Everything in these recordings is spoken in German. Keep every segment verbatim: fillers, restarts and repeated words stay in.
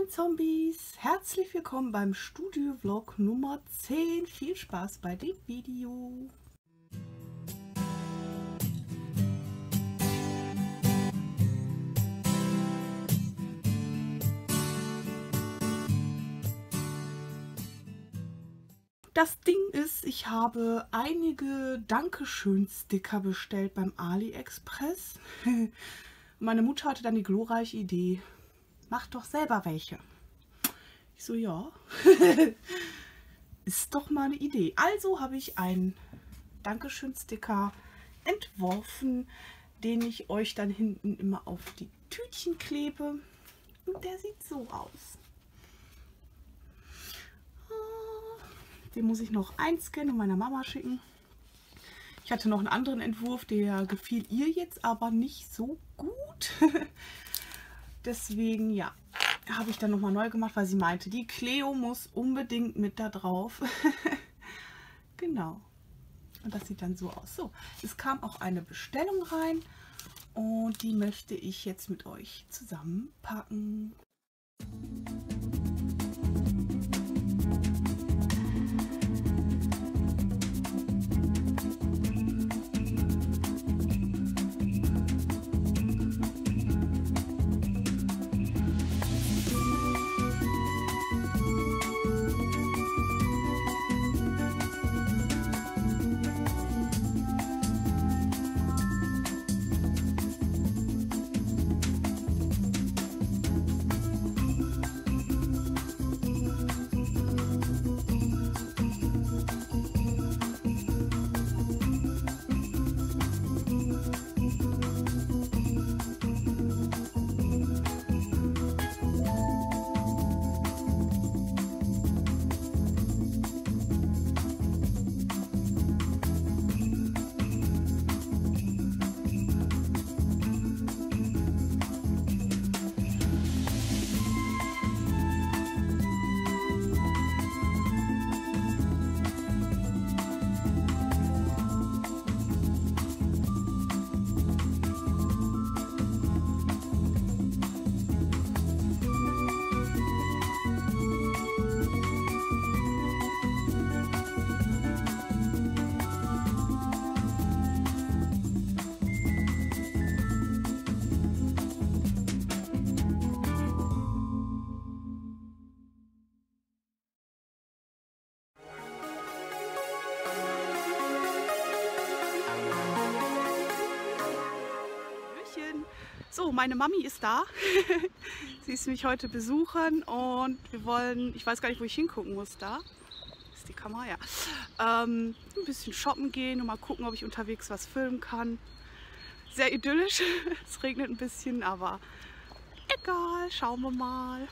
Moin Zombies, herzlich willkommen beim Studio-Vlog Nummer zehn. Viel Spaß bei dem Video. Das Ding ist, ich habe einige Dankeschön-Sticker bestellt beim AliExpress. Meine Mutter hatte dann die glorreiche Idee, mach doch selber welche. Ich so, ja, ist doch mal eine Idee. Also habe ich einen Dankeschön-Sticker entworfen, den ich euch dann hinten immer auf die Tütchen klebe. Und der sieht so aus. Den muss ich noch einscannen und meiner Mama schicken. Ich hatte noch einen anderen Entwurf, der gefiel ihr jetzt aber nicht so gut. Deswegen, ja, habe ich dann nochmal neu gemacht, weil sie meinte, die Cleo muss unbedingt mit da drauf. Genau. Und das sieht dann so aus. So, es kam auch eine Bestellung rein und die möchte ich jetzt mit euch zusammenpacken. So, meine Mami ist da. Sie ist mich heute besuchen und wir wollen, ich weiß gar nicht, wo ich hingucken muss, da ist die Kamera, ja. Ähm, ein bisschen shoppen gehen und mal gucken, ob ich unterwegs was filmen kann. Sehr idyllisch, es regnet ein bisschen, aber egal, schauen wir mal.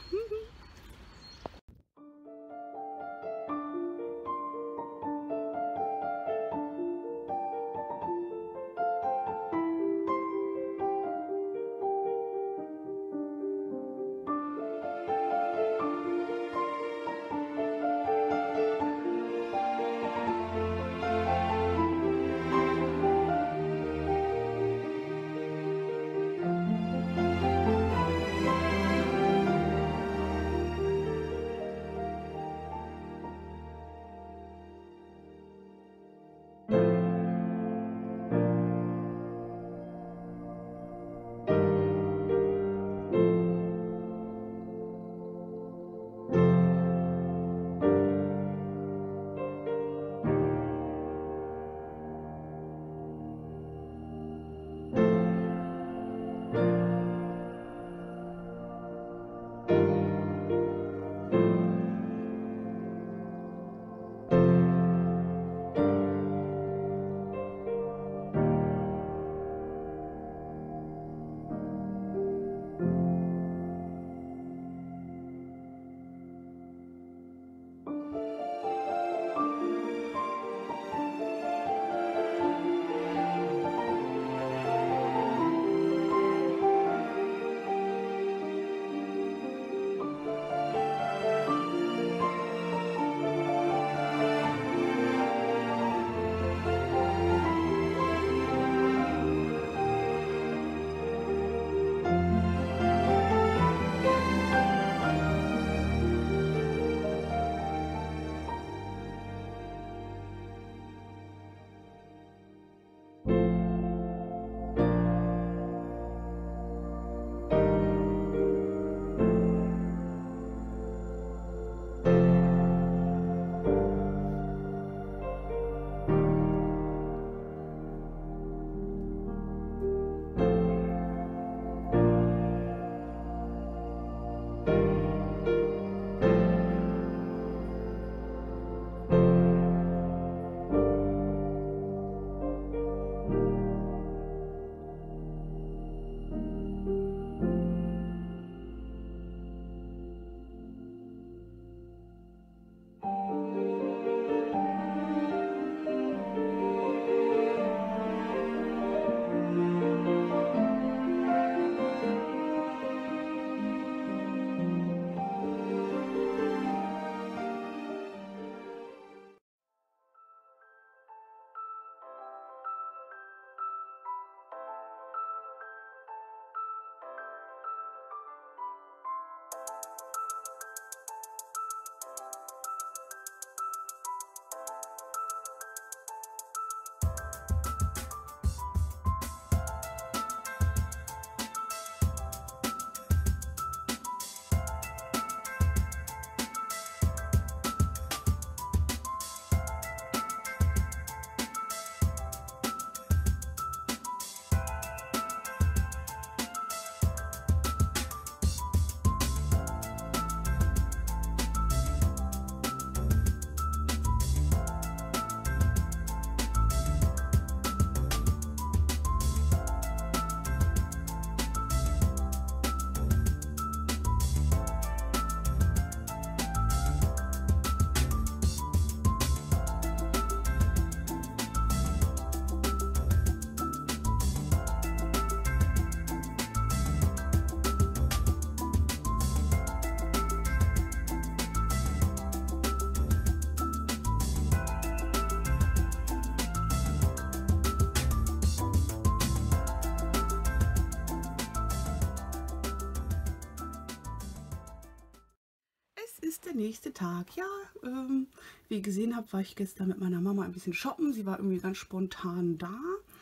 ist der nächste Tag. Ja, ähm, wie ihr gesehen habt, war ich gestern mit meiner Mama ein bisschen shoppen. Sie war irgendwie ganz spontan da.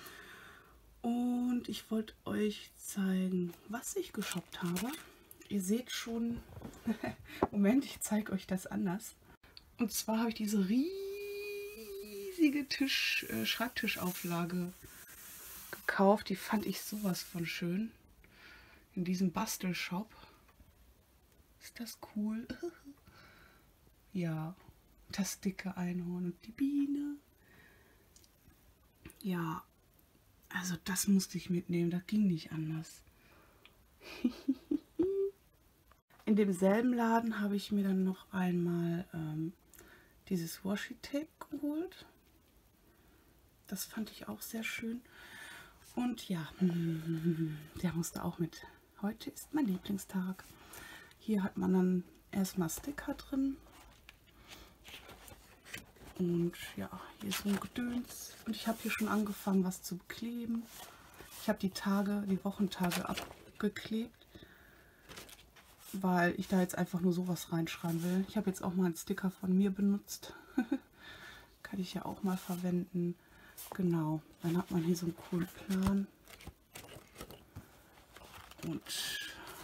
Und ich wollte euch zeigen, was ich geshoppt habe. Ihr seht schon, Moment, ich zeige euch das anders. Und zwar habe ich diese riesige Tisch, äh, Schreibtischauflage gekauft. Die fand ich sowas von schön. In diesem Bastelshop. Ist das cool? Ja, das dicke Einhorn und die Biene. Ja, also das musste ich mitnehmen. Das ging nicht anders. In demselben Laden habe ich mir dann noch einmal ähm, dieses Washi-Tape geholt. Das fand ich auch sehr schön. Und ja, der musste auch mit. Heute ist mein Lieblingstag. Hier hat man dann erstmal Sticker drin. Und ja, hier ist so ein Gedöns. Und ich habe hier schon angefangen, was zu kleben. Ich habe die Tage, die Wochentage abgeklebt, weil ich da jetzt einfach nur sowas reinschreiben will. Ich habe jetzt auch mal einen Sticker von mir benutzt. Kann ich ja auch mal verwenden. Genau, dann hat man hier so einen coolen Plan. Und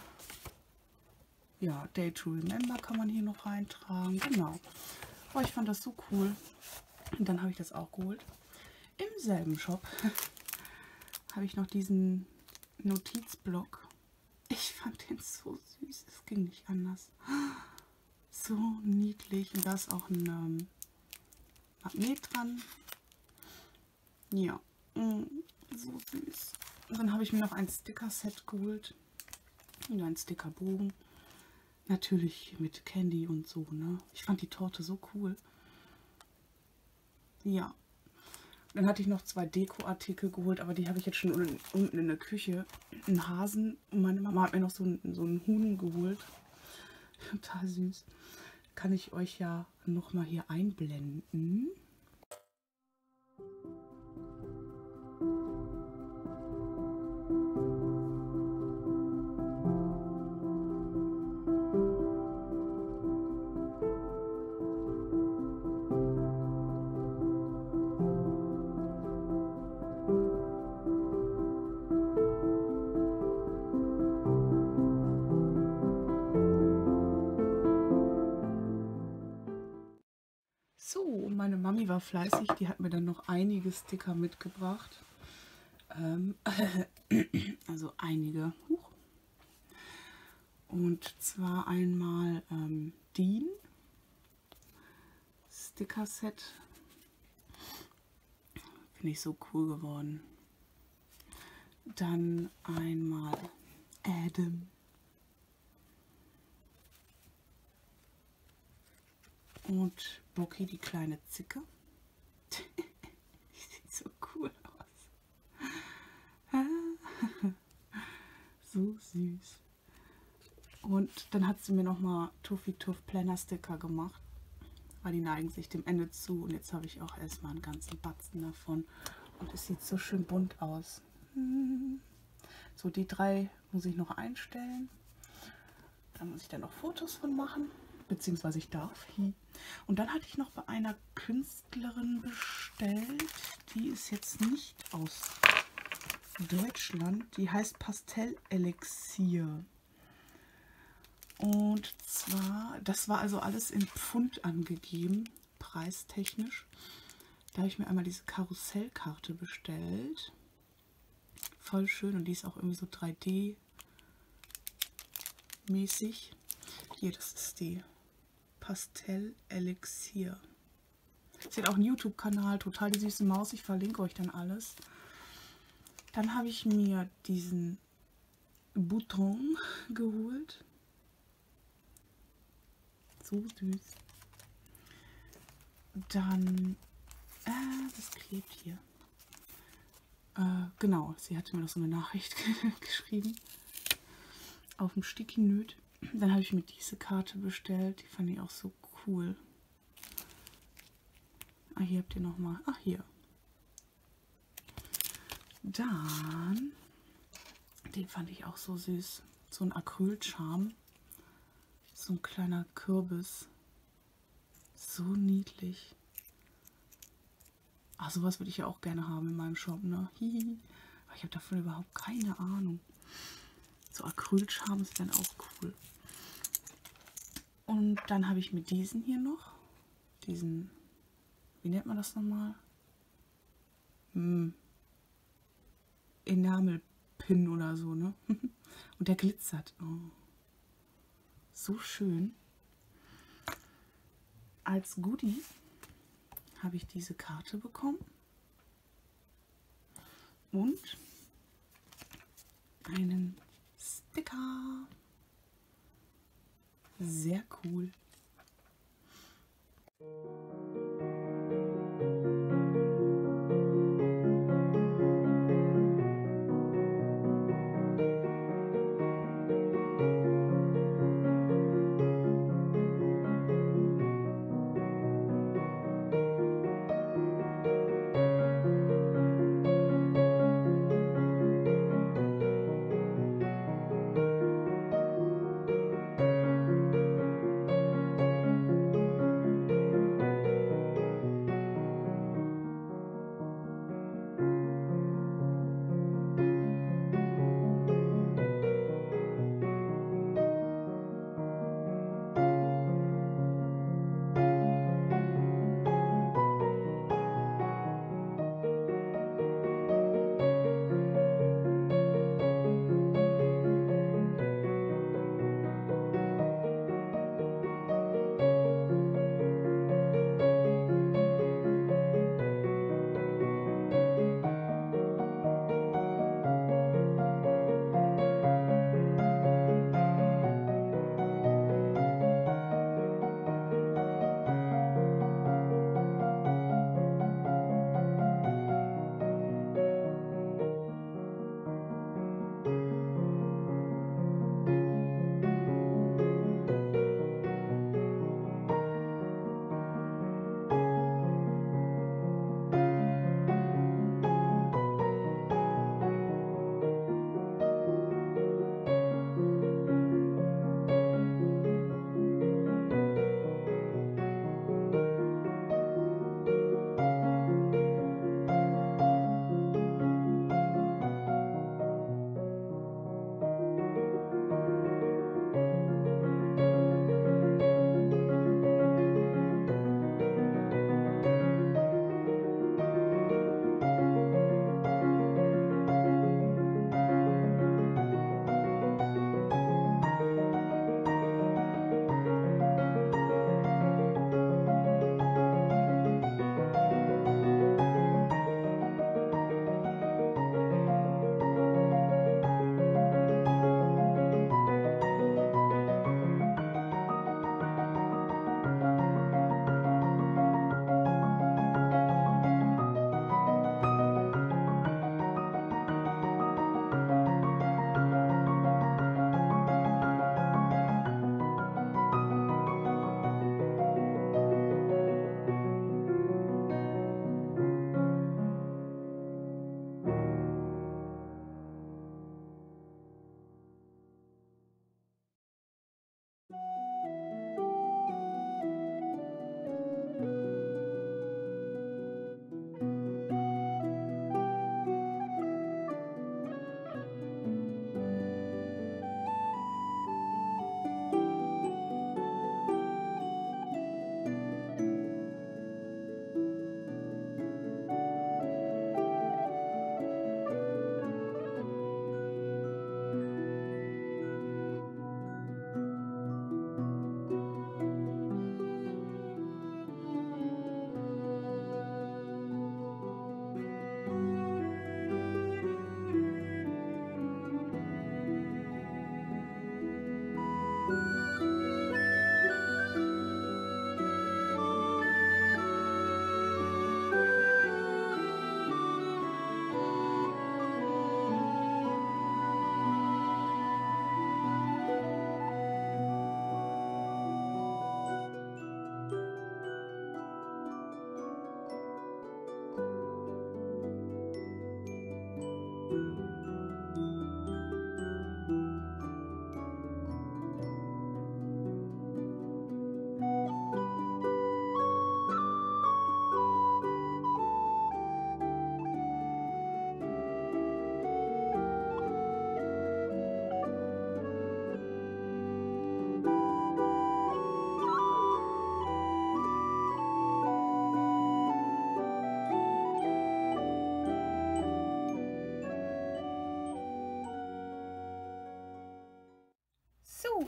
ja, Day to Remember kann man hier noch reintragen. Genau. Oh, ich fand das so cool. Und dann habe ich das auch geholt. Im selben Shop habe ich noch diesen Notizblock. Ich fand den so süß. Es ging nicht anders. So niedlich. Und da ist auch ein ähm, Magnet dran. Ja, so süß. Und dann habe ich mir noch ein Sticker-Set geholt. Und ein Stickerbogen. Natürlich mit Candy und so, ne? Ich fand die Torte so cool. Ja. Dann hatte ich noch zwei Deko-Artikel geholt, aber die habe ich jetzt schon unten, unten in der Küche. Einen Hasen. Und meine Mama hat mir noch so einen, so einen Huhn geholt. Total süß. Kann ich euch ja noch mal hier einblenden. So, meine Mami war fleißig, die hat mir dann noch einige Sticker mitgebracht. Ähm, also einige. Huch. Und zwar einmal ähm, Dean Sticker-Set. Finde ich so cool geworden. Dann einmal Adam. Und Bocky, die kleine Zicke. Die sieht so cool aus. So süß. Und dann hat sie mir noch mal Tuffy Tuff Planner Sticker gemacht. Weil die neigen sich dem Ende zu. Und jetzt habe ich auch erstmal einen ganzen Batzen davon. Und es sieht so schön bunt aus. So, die drei muss ich noch einstellen. Da muss ich dann noch Fotos von machen. Beziehungsweise ich darf. Und dann hatte ich noch bei einer Künstlerin bestellt. Die ist jetzt nicht aus Deutschland. Die heißt Pastell Elixier. Und zwar, das war also alles in Pfund angegeben, preistechnisch. Da habe ich mir einmal diese Karussellkarte bestellt. Voll schön und die ist auch irgendwie so drei D mäßig. Hier, das ist die Pastell Elixier. Sie hat auch einen YouTube-Kanal, total die süße Maus. Ich verlinke euch dann alles. Dann habe ich mir diesen Bouton geholt. So süß. Dann, äh, das klebt hier. Äh, genau, sie hatte mir noch so eine Nachricht geschrieben. Auf dem Sticky Note. Dann habe ich mir diese Karte bestellt. Die fand ich auch so cool. Ah, hier habt ihr nochmal. Ach, hier. Dann, den fand ich auch so süß. So ein Acrylcharm. So ein kleiner Kürbis. So niedlich. Ach, sowas würde ich ja auch gerne haben in meinem Shop, ne? Hihi. Aber ich habe davon überhaupt keine Ahnung. So Acrylcharms wären auch cool. Und dann habe ich mir diesen hier noch. Diesen, wie nennt man das nochmal? Hm. Enamelpin oder so, ne? Und der glitzert. Oh. So schön. Als Goodie habe ich diese Karte bekommen. Und einen Sticker. Sehr cool.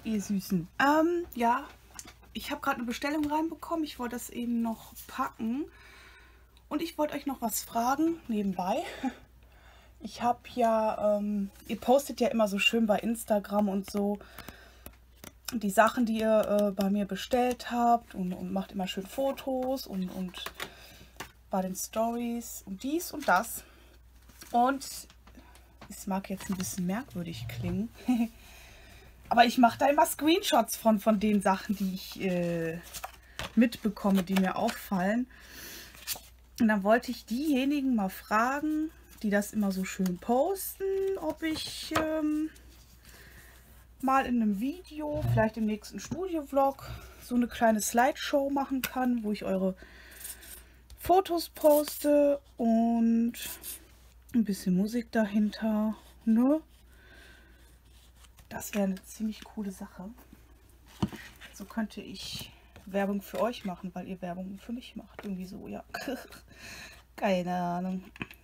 ihr Süßen. Ähm, ja, ich habe gerade eine Bestellung reinbekommen. Ich wollte das eben noch packen. Und ich wollte euch noch was fragen, nebenbei. Ich habe ja, ähm, ihr postet ja immer so schön bei Instagram und so die Sachen, die ihr äh, bei mir bestellt habt und, und macht immer schön Fotos und, und bei den Stories und dies und das. Und es mag jetzt ein bisschen merkwürdig klingen, aber ich mache da immer Screenshots von, von den Sachen, die ich äh, mitbekomme, die mir auffallen. Und dann wollte ich diejenigen mal fragen, die das immer so schön posten, ob ich ähm, mal in einem Video, vielleicht im nächsten Studio-Vlog, so eine kleine Slideshow machen kann, wo ich eure Fotos poste und ein bisschen Musik dahinter, ne? Das wäre eine ziemlich coole Sache. So könnte ich Werbung für euch machen, weil ihr Werbung für mich macht. Irgendwie so, ja. Keine Ahnung.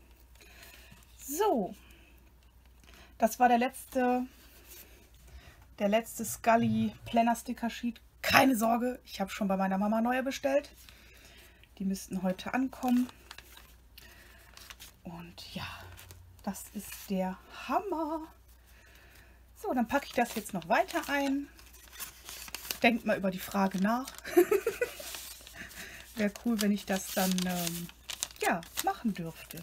So. Das war der letzte, der letzte Scully Planner Sticker Sheet. Keine Sorge, ich habe schon bei meiner Mama neue bestellt. Die müssten heute ankommen. Und ja, das ist der Hammer. So, dann packe ich das jetzt noch weiter ein. Denkt mal über die Frage nach. Wäre cool, wenn ich das dann ähm, ja, machen dürfte.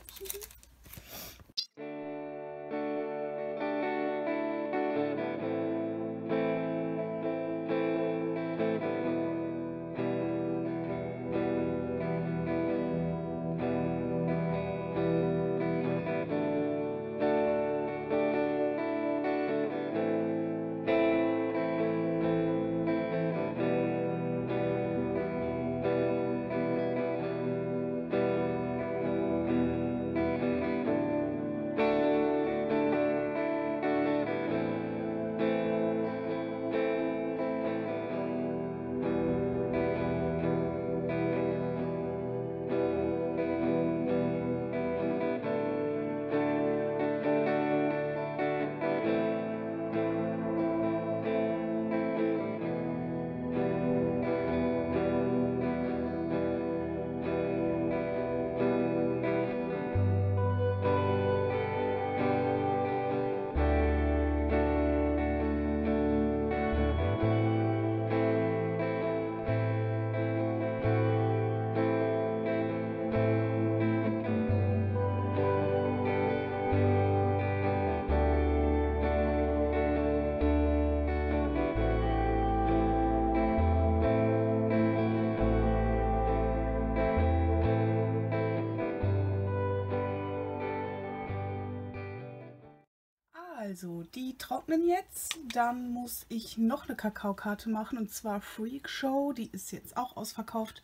Also, die trocknen jetzt. Dann muss ich noch eine Kakaokarte machen, und zwar Freak Show. Die ist jetzt auch ausverkauft.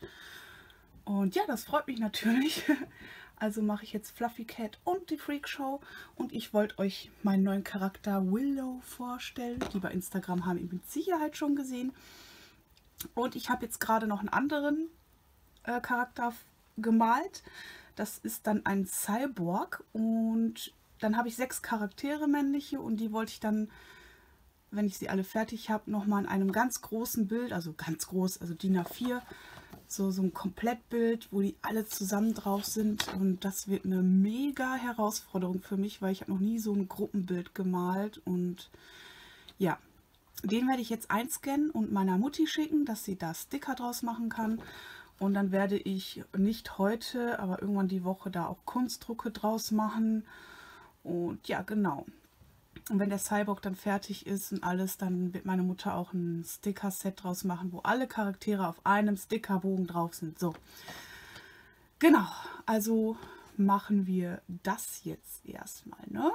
Und ja, das freut mich natürlich. Also mache ich jetzt Fluffy Cat und die Freak Show. Und ich wollte euch meinen neuen Charakter Willow vorstellen. Die bei Instagram haben ihn mit Sicherheit schon gesehen. Und ich habe jetzt gerade noch einen anderen äh, Charakter gemalt. Das ist dann ein Cyborg. Und dann habe ich sechs Charaktere männliche, und die wollte ich dann, wenn ich sie alle fertig habe, nochmal in einem ganz großen Bild, also ganz groß, also D I N A vier, so, so ein Komplettbild, wo die alle zusammen drauf sind. Und das wird eine mega Herausforderung für mich, weil ich habe noch nie so ein Gruppenbild gemalt. Und ja, den werde ich jetzt einscannen und meiner Mutti schicken, dass sie da Sticker draus machen kann. Und dann werde ich nicht heute, aber irgendwann die Woche da auch Kunstdrucke draus machen. Und ja, genau. Und wenn der Cyborg dann fertig ist und alles, dann wird meine Mutter auch ein Sticker-Set draus machen, wo alle Charaktere auf einem Stickerbogen drauf sind. So, genau. Also machen wir das jetzt erstmal, ne?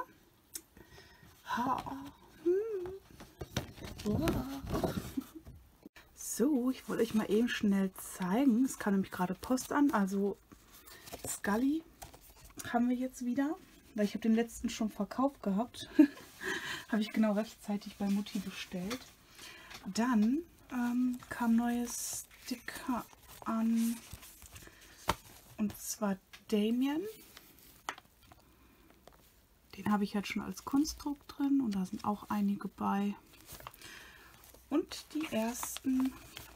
Ha. Hm. So, ich wollte euch mal eben schnell zeigen. Es kam nämlich gerade Post an. Also Scully haben wir jetzt wieder. Weil ich habe den letzten schon verkauft gehabt. Habe ich genau rechtzeitig bei Mutti bestellt. Dann ähm, kam neues Sticker an. Und zwar Damien. Den habe ich jetzt schon als Kunstdruck drin. Und da sind auch einige bei. Und die ersten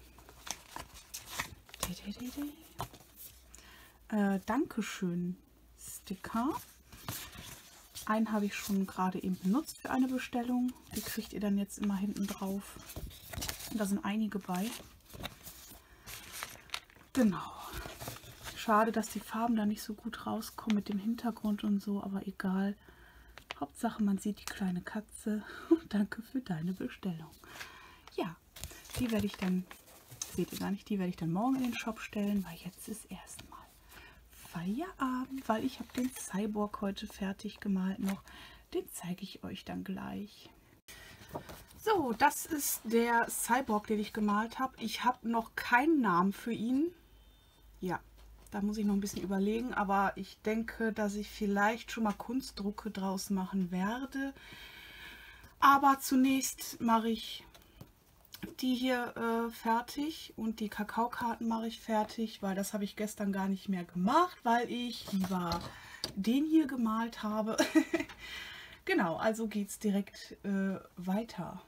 äh, Dankeschön Sticker. Einen habe ich schon gerade eben benutzt für eine Bestellung. Die kriegt ihr dann jetzt immer hinten drauf. Da sind einige bei. Genau. Schade, dass die Farben da nicht so gut rauskommen mit dem Hintergrund und so, aber egal. Hauptsache, man sieht die kleine Katze. Und danke für deine Bestellung. Ja, die werde ich dann, seht ihr gar nicht, die werde ich dann morgen in den Shop stellen, weil jetzt ist erstmal Feierabend, weil ich habe den Cyborg heute fertig gemalt noch. Den zeige ich euch dann gleich. So, das ist der Cyborg, den ich gemalt habe. Ich habe noch keinen Namen für ihn. Ja, da muss ich noch ein bisschen überlegen, aber ich denke, dass ich vielleicht schon mal Kunstdrucke draus machen werde. Aber zunächst mache ich die hier äh, fertig und die Kakaokarten mache ich fertig, weil das habe ich gestern gar nicht mehr gemacht, weil ich lieber den hier gemalt habe. Genau, also geht es direkt äh, weiter.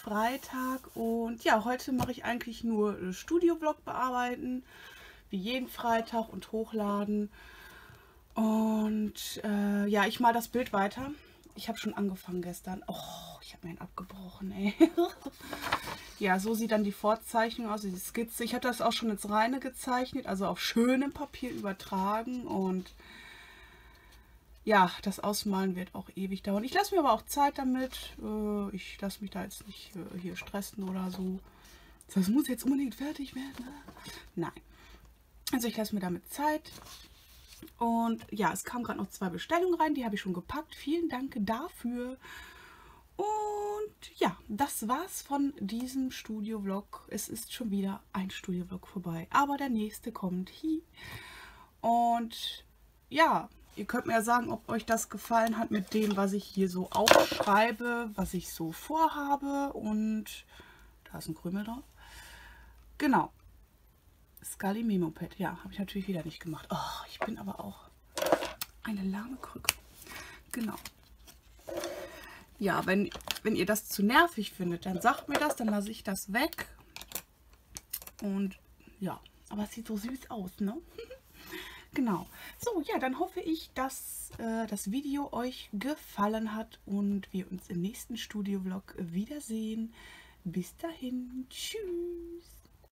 Freitag und ja, heute mache ich eigentlich nur Studio-Vlog bearbeiten, wie jeden Freitag und hochladen. Und äh, ja, ich mal das Bild weiter. Ich habe schon angefangen gestern. Oh, ich habe mir einen abgebrochen, ey. Ja, so sieht dann die Vorzeichnung aus, die Skizze. Ich habe das auch schon ins Reine gezeichnet, also auf schönem Papier übertragen. Und ja, das Ausmalen wird auch ewig dauern. Ich lasse mir aber auch Zeit damit. Ich lasse mich da jetzt nicht hier stressen oder so. Das muss jetzt unbedingt fertig werden. Nein. Also ich lasse mir damit Zeit. Und ja, es kamen gerade noch zwei Bestellungen rein, die habe ich schon gepackt. Vielen Dank dafür. Und ja, das war's von diesem Studio-Vlog. Es ist schon wieder ein Studio-Vlog vorbei, aber der nächste kommt hier. Und ja, ihr könnt mir ja sagen, ob euch das gefallen hat mit dem, was ich hier so aufschreibe, was ich so vorhabe. Und da ist ein Krümel drauf. Genau. Scully Memo Pad. Ja, habe ich natürlich wieder nicht gemacht. Oh, ich bin aber auch eine lahme Krücke. Genau. Ja, wenn, wenn ihr das zu nervig findet, dann sagt mir das, dann lasse ich das weg. Und ja, aber es sieht so süß aus, ne? Genau. So, ja, dann hoffe ich, dass äh, das Video euch gefallen hat und wir uns im nächsten Studio-Vlog wiedersehen. Bis dahin. Tschüss.